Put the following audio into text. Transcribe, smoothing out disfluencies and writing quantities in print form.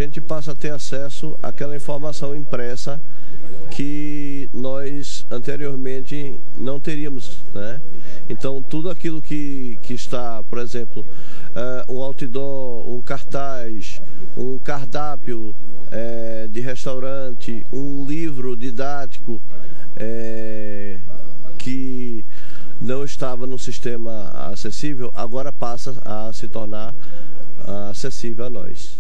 gente passa a ter acesso àquela informação impressa que nós anteriormente não teríamos, né? Então tudo aquilo que está, por exemplo, um outdoor, um cartaz, um cardápio de restaurante, um livro didático que não estava no sistema acessível, agora passa a se tornar acessível a nós.